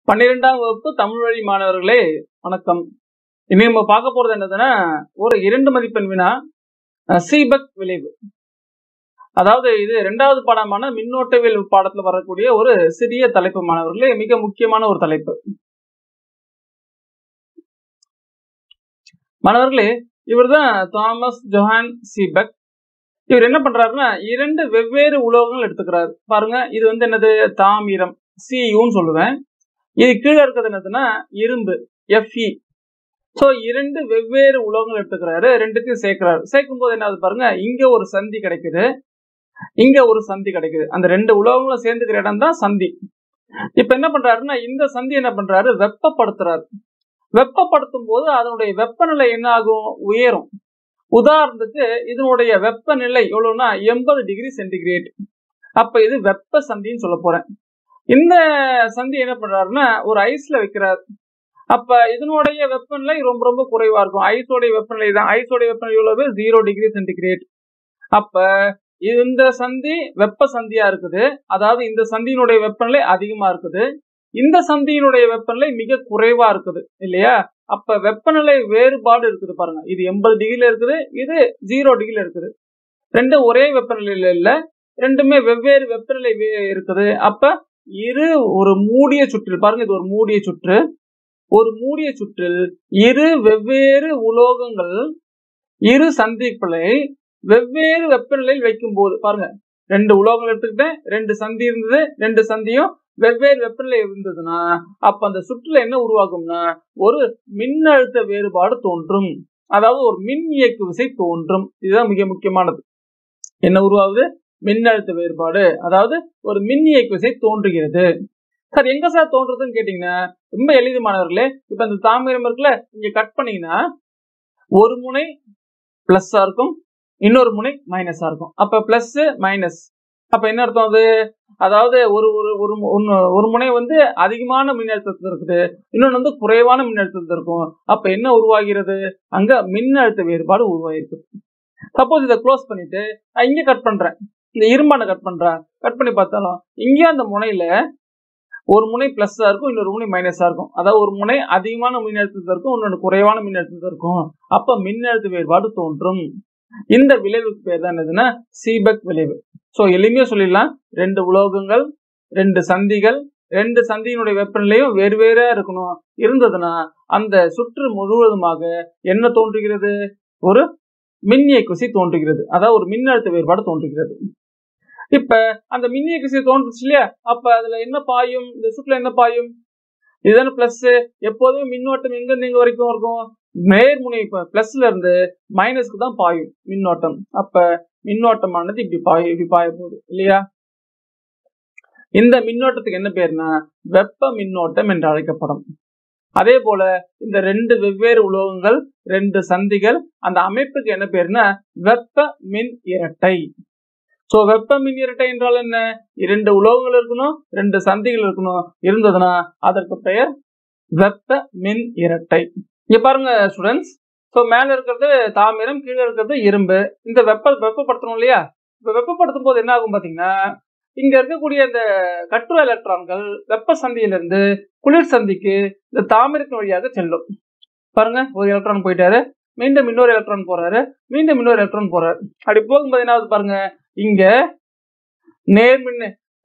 12ஆம் வகுப்பு தமிழ் வழி மாணவர்களே வணக்கம். இனி நம்ம பார்க்க போறது என்னதுன்னா, ஒரு 2 மதிப்பெண் வினா, சீபெக் விளைவு. அதாவது இது 2வது பாடமான மின்னோட்டவியல் பாடத்துல வரக்கூடிய ஒரு சிறிய தலைப்பு மாணவர்களே, மிக முக்கியமான ஒரு தலைப்பு. மாணவர்களே, இவர்தான் தாமஸ் ஜோஹான் சீபெக். இவர் என்ன பண்றாருன்னா, 2 வெவ்வேறு உலோகங்கள் எடுத்துக்கிறாரு. பாருங்க, இது வந்து என்னது, தாமிரம், Cu சொல்லுவேன். இது கீழே இருக்கிறது என்னதுன்னா இரும்பு, Fe. சோ 2 வெவ்வேறு உலோகங்கள் எடுத்துக்கிறாரு, ரெண்டுத்தையும் சேர்க்கிறாரு. சேர்க்கும் போது என்ன ஆகுது பாருங்க, இங்க ஒரு சந்தி கிடைக்குது, இங்க ஒரு சந்தி கிடைக்குது. அந்த 2 உலோகங்களும் சேர்ந்துக்கிற இடம் தான் சந்தி. இப்ப என்ன பண்றாருன்னா, இந்த சந்தி என்ன பண்றாரு, வெப்பப்படுத்துறாரு. வெப்பப்படுத்தும் போது அதனுடைய வெப்பநிலை என்ன ஆகும், உயரும். உதாரணத்துக்கு இதனுடைய வெப்பநிலை எவ்வளவுன்னா 80 டிகிரி சென்டிகிரேட். அப்ப இது வெப்ப சந்தின்னு சொல்ல போறேன். இந்த சந்தி என்ன பண்றாருன்னா ஒரு ஐஸ்ல வைக்கிறார். அப்ப இதனுடைய வெப்பநிலை ரொம்ப ரொம்ப குறைவா இருக்கும். ஐஸோடைய வெப்பநிலை தான், ஐஸோடைய வெப்பநிலை எவ்வளவு, 0 டிகிரி சென்டிகிரேட். அப்ப இந்த சந்தி வெப்ப சந்தியா இருக்குது, அதாவது இந்த சந்தியினுடைய வெப்பநிலை அதிகமா இருக்குது, இந்த சந்தியினுடைய வெப்பநிலை மிக குறைவா இருக்குது இல்லையா. அப்ப வெப்பநிலை வேறுபாடு இருக்குது பாருங்க, இது 80 டிகிரில இருக்குது, இது 0 டிகிரில இருக்குது. ரெண்டும் ஒரே வெப்பநிலையில இல்ல, ரெண்டுமே வெவ்வேறு வெப்பநிலை இருக்குது. அப்ப ஒரு மூடிய சுற்றில் பாருங்க, இது ஒரு மூடிய சுற்று. ஒரு மூடிய சுற்றில் இரு வெவ்வேறு உலோகங்கள் இரு சந்திகளை வெவ்வேறு வெப்பநிலையில் வைக்கும் போது பாருங்க, 2 உலோகங்கள் எடுத்துக்கிட்டேன், 2 சந்தி இருந்தது, 2 சந்தியும் வெவ்வேறு வெப்பநிலை இருந்ததுன்னா அப்ப அந்த சுற்றுல என்ன உருவாகும்னா ஒரு மின்னழுத்த வேறுபாடு தோன்றும், அதாவது ஒரு மின் இயக்கு விசை தோன்றும். இதுதான் மிக முக்கியமானது. என்ன உருவாகுது, மின்னழுத்த வேறுபாடு, அதாவது ஒரு மின் இயக்கு விசை தோன்றுகிறது. சார் எங்க சார் தோன்றுறதுன்னு கேட்டீங்கன்னா ரொம்ப எளிது மாணவர்களே. இப்ப இந்த தாமிரம் இருக்குல்ல, இங்க கட் பண்ணீங்கன்னா ஒரு முனை பிளஸ்ஸா இருக்கும், இன்னொரு முனை மைனஸா இருக்கும். அப்ப பிளஸ் மைனஸ், அப்ப என்ன அர்த்தம் அது, அதாவது ஒரு முனை வந்து அதிகமான மின்னழுத்தத்தில் இருக்குது, இன்னொன்று வந்து குறைவான மின்னழுத்தத்தில் இருக்கும். அப்ப என்ன உருவாகிறது, அங்க மின்னழுத்த வேறுபாடு உருவாகிருக்கு. சப்போஸ் இதை க்ளோஸ் பண்ணிட்டு இங்க கட் பண்றேன், இந்த இரும்பான கட் பண்றேன், கட் பண்ணி பார்த்தாலும் இங்கே அந்த முனையில ஒரு முனை பிளஸ்ஸா இருக்கும், இன்னொரு முனை மைனஸா இருக்கும். அதாவது ஒரு முனை அதிகமான மின்னழுத்தத்தில் இருக்கும், இன்னொன்று குறைவான மின்னழுத்தத்தில் இருக்கும். அப்ப மின்னழுத்த வேறுபாடு தோன்றும். இந்த விளைவுக்கு பேர் தான் என்னதுன்னா சீபெக் விளைவு. சோ எளிமையா சொல்லிடலாம், 2 உலோகங்கள், 2 சந்திகள், 2 சந்தியினுடைய வெப்பநிலையும் வேறு வேறா இருக்கணும். இருந்ததுன்னா அந்த சுற்று முழுவதுமாக என்ன தோன்றுகிறது, ஒரு மின் இயக்கு விசை தோன்றுகிறது, அதாவது ஒரு மின்னழுத்த வேறுபாடு தோன்றுகிறது. இப்ப அந்த மின் இயக்கு விசை தோன்றுச்சு இல்லையா, அப்ப அதுல என்ன பாயும், இந்த சுற்றுல என்ன பாயும், இதுதானே பிளஸ். எப்போதுமே மின்னோட்டம் எங்க இருந்து எங்க வரைக்கும் இருக்கும், நேர்முனை பிளஸ்ல இருந்து மைனஸ்க்கு தான் பாயும் மின்னோட்டம். அப்ப மின்னோட்டமானது இப்படி பாய போகுது இல்லையா. இந்த மின்னோட்டத்துக்கு என்ன பேருனா வெப்ப மின்னோட்டம் என்று அழைக்கப்படும். அதே போல இந்த 2 வெவ்வேறு உலோகங்கள், 2 சந்திகள், அந்த அமைப்புக்கு என்ன பேருனா வெப்ப மின் இரட்டை. சோ வெப்ப மின் இரட்டை என்றால் என்ன, 2 உலோகங்கள் இருக்கணும், 2 சந்திகள் இருக்கணும், இருந்ததுன்னா அதற்கு பெயர் வெப்ப மின் இரட்டை. இங்க பாருங்க ஸ்டூடெண்ட்ஸ், சோ மேல இருக்கிறது தாமிரம், கீழே இருக்கிறது இரும்பு. இந்த வெப்பப்படுத்தணும் இல்லையா. இப்ப வெப்பப்படுத்தும் போது என்ன ஆகும் பாத்தீங்கன்னா, இங்க இருக்கக்கூடிய இந்த கற்று எலக்ட்ரான்கள் வெப்ப சந்தியிலிருந்து குளிர் சந்திக்கு இந்த தாமிரத்தின் வழியாக செல்லும். பாருங்க, ஒரு எலக்ட்ரான் போயிட்டாரு, மீண்டும் இன்னொரு எலக்ட்ரான் போறாரு, மீண்டும் இன்னொரு எலக்ட்ரான் போறாரு. அப்படி போகும்போது என்ன ஆகுது பாருங்க, இங்க நேர்மின்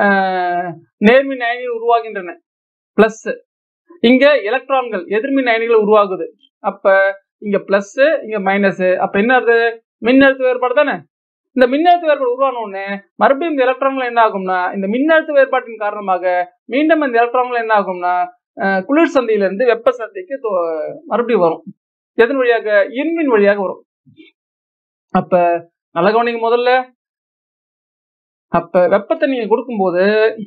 அயனிகள் உருவாகின்றன பிளஸ், இங்க எலக்ட்ரான்கள் எதிர்மின் அயனிகள் உருவாகுது. அப்ப இங்க பிளஸ், இங்க மைனஸ். அப்ப என்ன ஆகுது, மின்னழுத்த வேறுபாடு தானே. இந்த மின்னழுத்த வேறுபாடு உருவான உடனே மறுபடியும் இந்த எலக்ட்ரான்கள் என்ன ஆகும்னா, இந்த மின்னழுத்த வேறுபாட்டின் காரணமாக மீண்டும் இந்த எலக்ட்ரான்கள் என்ன ஆகும்னா குளிர் சந்தியிலிருந்து வெப்ப சந்திக்கு மறுபடியும் வரும். எதன் வழியாக, இரும்பின் வழியாக வரும். அப்ப நல்ல கவனிங்க முதல்ல. அப்ப வெப்பத்தை நீங்க கொடுக்கும்போது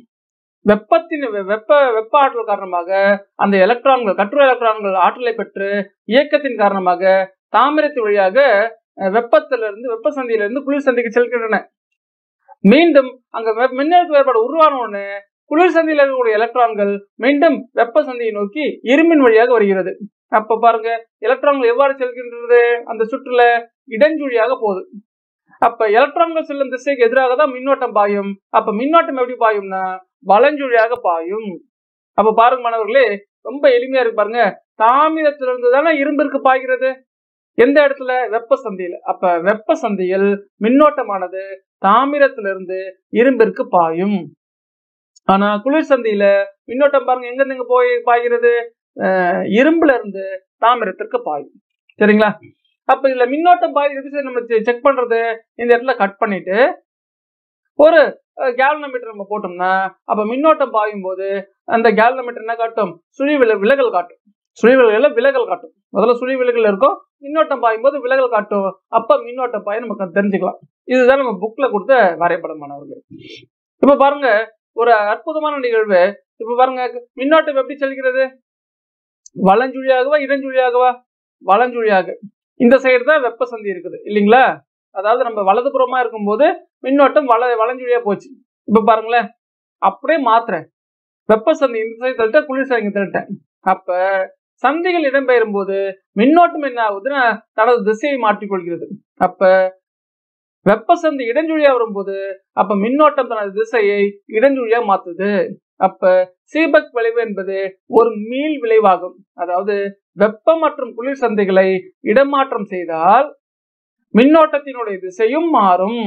வெப்ப ஆற்றல் காரணமாக அந்த எலக்ட்ரான்கள், கற்று எலக்ட்ரான்கள் ஆற்றலை பெற்று இயக்கத்தின் காரணமாக தாமிரத்தின் வழியாக வெப்ப சந்தியிலிருந்து குளிர் சந்திக்கு செல்கின்றன. மீண்டும் அங்க மின்னழுத்த வேறுபாடு உருவான உடனே குளிர் சந்தியில் இருக்கக்கூடிய எலக்ட்ரான்கள் மீண்டும் வெப்ப சந்தியை நோக்கி இரும்பின் வழியாக வருகிறது. அப்ப பாருங்க, எலக்ட்ரான்கள் எவ்வாறு செல்கின்றது, அந்த சுற்றுல இடஞ்சுழியாக போகுது. அப்ப எலக்ட்ரான்கள் செல்லும் திசைக்கு எதிராக தான் மின்னோட்டம் பாயும். அப்ப மின்னோட்டம் எப்படி பாயும்னா வலஞ்சுழியாக பாயும். அப்ப பாருங்க மாணவர்களே, ரொம்ப எளிமையா இருக்கு பாருங்க. தாமிரத்திலிருந்து தானே இரும்பிற்கு பாய்கிறது. எந்த இடத்துல? வெப்ப சந்தியில. அப்ப வெப்ப சந்தியில் மின்னோட்டமானது தாமிரத்திலிருந்து இரும்பிற்கு பாயும். ஆனா குளிர் சந்தியில மின்னோட்டம் பாருங்க எங்க இருந்து போய் பாய்கிறது? இரும்புல இருந்து தாமிரத்திற்கு பாயும். சரிங்களா? அப்ப இதுல மின்னோட்டம் பாய்கிறது நம்ம செக் பண்றது, இந்த இடத்துல கட் பண்ணிட்டு ஒரு கேல்வனோமீட்டர் நம்ம போட்டோம்னா, அப்ப மின்னோட்டம் பாயும் போது அந்த கேல்வனோமீட்டர் என்ன காட்டும்? சுழி விலகல் காட்டும். சுழி விலகல் காட்டும். முதல்ல சுழி விலகல் இருக்கும், மின்னோட்டம் பாயும் போது விலகல் காட்டும். அப்ப மின்னோட்டம் பாய நமக்கு தெரிஞ்சுக்கலாம். இதுதான் நம்ம புக்ல கொடுத்த வரைபடம் மாணவர்கள். இப்ப பாருங்க, ஒரு அற்புதமான நிகழ்வு. இப்ப பாருங்க, மின்னோட்டம் எப்படி செல்கிறது? வலஞ்சுழியாகவா இடஞ்சுழியாகவா? வலஞ்சுழியாக. இந்த சைடு தான் வெப்ப சந்தி இருக்குது இல்லைங்களா? அதாவது நம்ம வலதுபுறமா இருக்கும்போது மின்னோட்டம் வலஞ்சுழியா போச்சு. இப்ப பாருங்களேன், அப்படியே மாத்துறேன். வெப்ப சந்தி இந்த சைடு தள்ளிட்டேன், குளிர் சந்தி இங்க தள்ளிட்டேன். அப்ப சந்திகள் இடம்பெயரும் போது மின்னோட்டம் என்ன ஆகுதுன்னா தனது திசையை மாற்றிக்கொள்கிறது. அப்ப வெப்ப சந்தி இடஞ்சுழியா வரும்போது அப்ப மின்னோட்டம் தனது திசையை இடஞ்சுழியா மாத்துது. அப்ப சீபெக் விளைவு என்பது ஒரு மீள் விளைவாகும். அதாவது வெப்பம் மற்றும் குளிர் சந்திகளை இடமாற்றம் செய்தால் மின்னோட்டத்தினுடைய திசையும் மாறும்.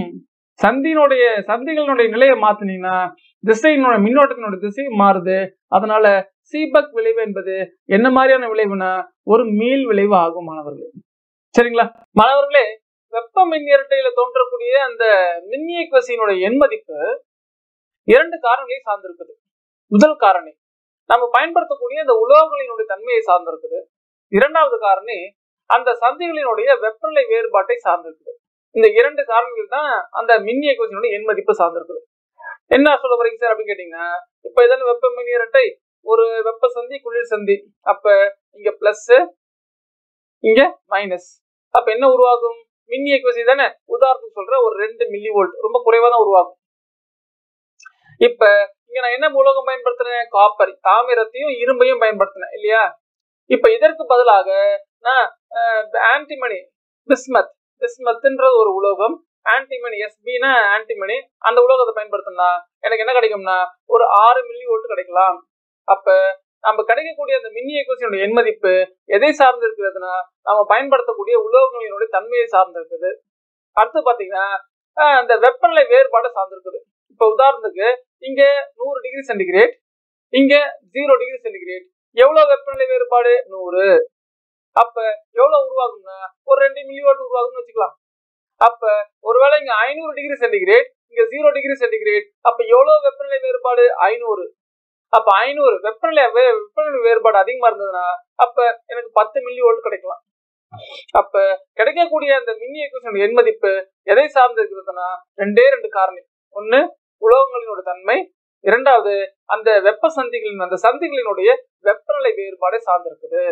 சந்திகளுடைய நிலையை மாத்தினீங்கன்னா மின்னோட்டத்தினுடைய திசையும் மாறுது. அதனால சீபெக் விளைவு என்பது என்ன மாதிரியான விளைவுனா ஒரு மீள் விளைவு ஆகும் மாணவர்களே. சரிங்களா? மாணவர்களே, வெப்ப மின் இரட்டையில தோன்றக்கூடிய அந்த மின்னியக்குவிசையினுடைய எண் மதிப்பு 2 காரணியை சார்ந்திருக்குது. முதல் காரணி நம்ம பயன்படுத்தக்கூடிய அந்த உலோகங்களினுடைய தன்மையை சார்ந்திருக்குது. இரண்டாவது காரணி அந்த சந்திகளினுடைய வெப்பநிலை வேறுபாட்டை சார்ந்திருக்குது. இந்த 2 காரணிகள் தான் அந்த மின்னியக்குவிசையினுடைய எண் மதிப்பு சார்ந்திருக்குது. என்ன சொல்ல வரீங்க சார் அப்படின்னு கேட்டீங்கன்னா, இப்ப இதெல்லாம் வெப்ப மின் இரட்டை, ஒரு வெப்ப சந்தி குளிர் சந்தி. அப்ப இங்க பிளஸ் இங்க மைனஸ். அப்ப என்ன உருவாகும்? மின்னியக்குவிசை தானே. உதாரணத்துக்கு சொல்ற ஒரு 2 மில்லி வோல்ட், ரொம்ப குறைவா தான் உருவாகும். இப்ப இங்க நான் என்ன உலோகம் பயன்படுத்தினேன்? காப்பர், தாமிரத்தையும் இரும்பையும் பயன்படுத்தினேன் இல்லையா? இப்ப இதற்கு பதிலாக நான் ஆன்டிமனி, பிஸ்மத்ன்ற ஒரு உலோகம், ஆன்டிமனி, எஸ்பினா ஆன்டிமனி, அந்த உலோகத்தை பயன்படுத்தினா எனக்கு என்ன கிடைக்கும்னா ஒரு 6 மில்லி வோல்ட் கிடைக்கலாம். அப்ப நம்ம கிடைக்கக்கூடிய அந்த மின்னியக்குவிசையினுடைய எண் மதிப்பு எதை சார்ந்து இருக்கிறதுனா நம்ம பயன்படுத்தக்கூடிய உலோகங்களினுடைய தன்மையை சார்ந்து இருக்குது. அடுத்து பாத்தீங்கன்னா அந்த வெப்பநிலை வேறுபாடு சார்ந்திருக்குது. இப்ப உதாரணத்துக்கு இங்க 100 டிகிரி சென்டிகிரேட், இங்க 0 டிகிரி சென்டிகிரேட். எவ்வளவு வெப்பநிலை வேறுபாடு? 100. அப்ப எவ்வளவு உருவாகும்னா ஒரு 2 மில்லி வோல்ட் உருவாகும்னு வச்சுக்கலாம். அப்ப ஒருவேளை இங்க 500 டிகிரி சென்டிகிரேட், இங்க 0 டிகிரி சென்டிகிரேட். அப்ப எவ்வளவு வெப்பநிலை வேறுபாடு? 500. அப்ப 500 வெப்பநிலை வேறுபாடு அதிகமா இருந்ததுன்னா அப்ப எனக்கு 10 மில்லி வோல்ட் கிடைக்கலாம். அப்ப கிடைக்கக்கூடிய அந்த மின்னியக்குவிசை எண் மதிப்பு எதை சார்ந்து இருக்கிறதுனா 2 காரணி. ஒண்ணு உலோகங்களினோட தன்மை, இரண்டாவது அந்த வெப்ப சந்திகளின் அந்த சந்திகளினுடைய வெப்பநிலை வேறுபாடை சார்ந்திருக்குது.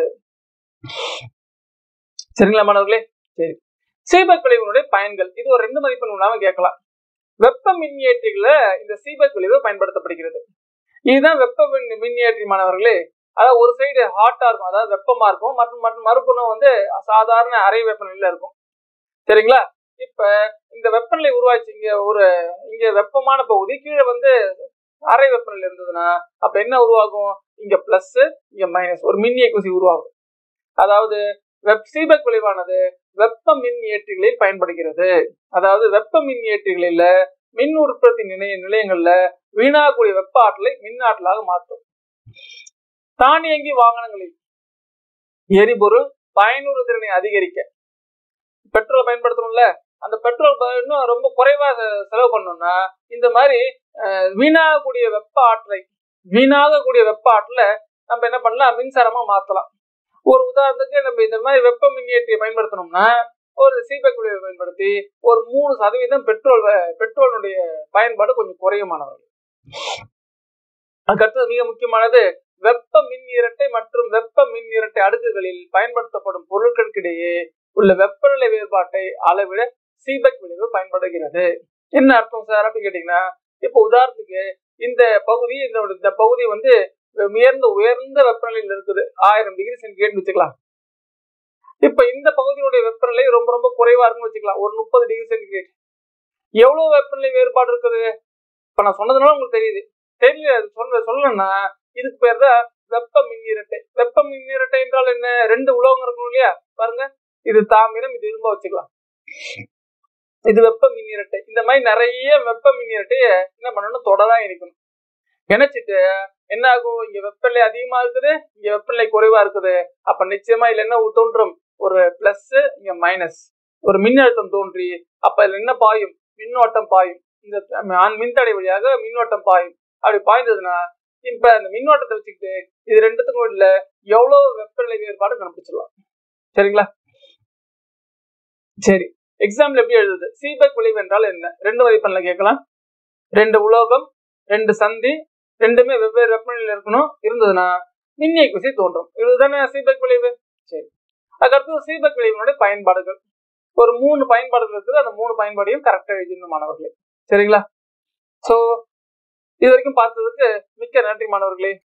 சரிங்களா மாணவர்களே? சரி, சீபெக் விளைவினுடைய பயன்கள். இது ஒரு 2 மதிப்பெண் கேட்கலாம். வெப்ப மின்னியற்றிகள இந்த சீபெக் விளைவு பயன்படுத்தப்படுகிறது. இதுதான் வெப்ப மின்னியற்றி மாணவர்களே. அதாவது ஒரு சைடு ஹாட்டா இருக்கும், அதாவது வெப்பமா இருக்கும், மற்றும் மறுபுறம் வந்து சாதாரண அறை வெப்பநிலையில இருக்கும். சரிங்களா? இப்ப இந்த வெப்பநிலை உருவாச்சு, இங்க வெப்பமான பகுதி, கீழே வந்து அறை வெப்பநிலை இருந்ததுன்னா அப்ப என்ன உருவாகும்? இங்க பிளஸ் இங்க மைனஸ், ஒரு மின்னியக்குவிசை உருவாகும். அதாவது சீபெக் விளைவானது வெப்ப மின்னியற்றிகளில் பயன்படுகிறது. அதாவது வெப்ப மின்னியற்றிகளில மின் உற்பத்தி நிலையங்கள்ல வீணாகக்கூடிய வெப்ப ஆற்றலை மின் ஆற்றலாக மாற்றும். தானியங்கி வாகனங்களில் எரிபொருள் பயனுறு திறனை அதிகரிக்க பெட்ரோல் பயன்படுத்தணும்ல, அந்த பெட்ரோல் இன்னும் ரொம்ப குறைவா செலவு பண்ணணும்னா இந்த மாதிரி வீணாகக்கூடிய வெப்ப ஆற்றலை நம்ம என்ன பண்ணலாம்? மின்சாரமா மாத்தலாம். ஒரு உதாரணத்துக்கு நம்ம இந்த மாதிரி வெப்ப மின்னியற்றியை பயன்படுத்தணும்னா ஒரு சீபெக் விளைவை பயன்படுத்தி ஒரு 3% பெட்ரோலுடைய பயன்பாடு கொஞ்சம் குறையுமானவர்கள். அதுக்கடுத்தது மிக முக்கியமானது வெப்ப மின் இரட்டை மற்றும் வெப்ப மின் இரட்டை அடுக்குகளில் பயன்படுத்தப்படும் பொருட்களுக்கிடையே உள்ள வெப்பநிலை வேறுபாட்டை அளவிட சீபெக் விளைவு பயன்படுகிறது. என்ன அர்த்தம் சார் அப்படின்னு கேட்டீங்கன்னா, இப்ப உதாரணத்துக்கு இந்த பகுதி வந்து உயர்ந்த வெப்பநிலையில் இருக்குது, 1000 டிகிரி சென்டிகிரேட் வச்சுக்கலாம். இப்ப இந்த பகுதியினுடைய வெப்பநிலை ரொம்ப ரொம்ப குறைவா இருக்குன்னு வச்சுக்கலாம், ஒரு 30 டிகிரி சென்டிகிரேட். எவ்வளவு வெப்பநிலை வேறுபாடு இருக்குது? இப்ப நான் சொன்னதுனால உங்களுக்கு தெரியல சொல்லணும்னா இதுக்கு பேர் தான் வெப்ப மின் இரட்டை. வெப்ப மின் இரட்டை என்றால் என்ன? ரெண்டு உலோகம் இருக்கும் இல்லையா, பாருங்க, இது தாமிரம், இது இரும்ப வச்சுக்கலாம். இது வெப்ப மின் இரட்டை. இந்த மாதிரி நிறைய வெப்ப மின் இரட்டைய என்ன பண்ணணும், தொடதான் இணைக்கணும். இணைச்சிட்டு என்ன ஆகும், இங்க வெப்பநிலை அதிகமா இருக்குது, இங்க வெப்பநிலை குறைவா இருக்குது. அப்ப நிச்சயமா இதுல என்ன தோன்றும், ஒரு பிளஸ், இங்க மைனஸ், ஒரு மின்னழுத்தம் தோன்றி அப்ப இதுல என்ன பாயும், மின்னோட்டம் பாயும். இந்த மின்தடை வழியாக மின்னோட்டம் பாயும். அப்படி பாய்ந்ததுன்னா இப்ப அந்த மின்னோட்டத்தை வச்சுக்கிட்டு இது ரெண்டுத்துக்கும் இல்ல எவ்வளவு வெப்பநிலை வேறுபாடு கண்டுபிடிச்சிடலாம். சரிங்களா? சரி, எக்ஸாம்பிள் எப்படி எழுதுது? சீபெக் விளைவு என்றால் என்ன? ரெண்டு மதிப்பெண்ல கேட்கலாம். ரெண்டு உலோகம், ரெண்டு சந்தி, ரெண்டுமே வெவ்வேறு வெப்பநிலையில் இருக்கணும். இருந்ததுன்னா மின்னியக்கு விசை தோன்றும். இதுதானே சீபெக் விளைவு. சரி, அதுக்கடுத்து சீபெக் விளைவினுடைய பயன்பாடுகள் ஒரு 3 பயன்பாடுகள் இருக்குது. அந்த 3 பயன்பாடையும் கரெக்டா எழுதணும் மாணவர்களே. சரிங்களா? சோ இது வரைக்கும் பார்த்ததுக்கு மிக்க நன்றி மாணவர்களே.